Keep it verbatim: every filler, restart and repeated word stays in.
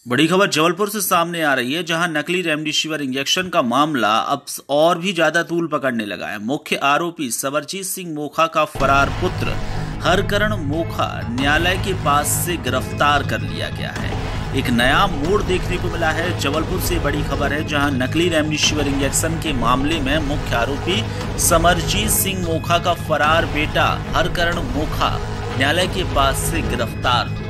बड़ी खबर जबलपुर से सामने आ रही है, जहां नकली रेमडेसिविर इंजेक्शन का मामला अब और भी ज्यादा तूल पकड़ने लगा है। मुख्य आरोपी सवरजीत सिंह मोखा का फरार पुत्र हरकरण मोखा न्यायालय के पास से गिरफ्तार कर लिया गया है। एक नया मोड़ देखने को मिला है। जबलपुर से बड़ी खबर है, जहां नकली रेमडेसिविर इंजेक्शन के मामले में मुख्य आरोपी सवरजीत सिंह मोखा का फरार बेटा हरकरण मोखा न्यायालय के पास से गिरफ्तार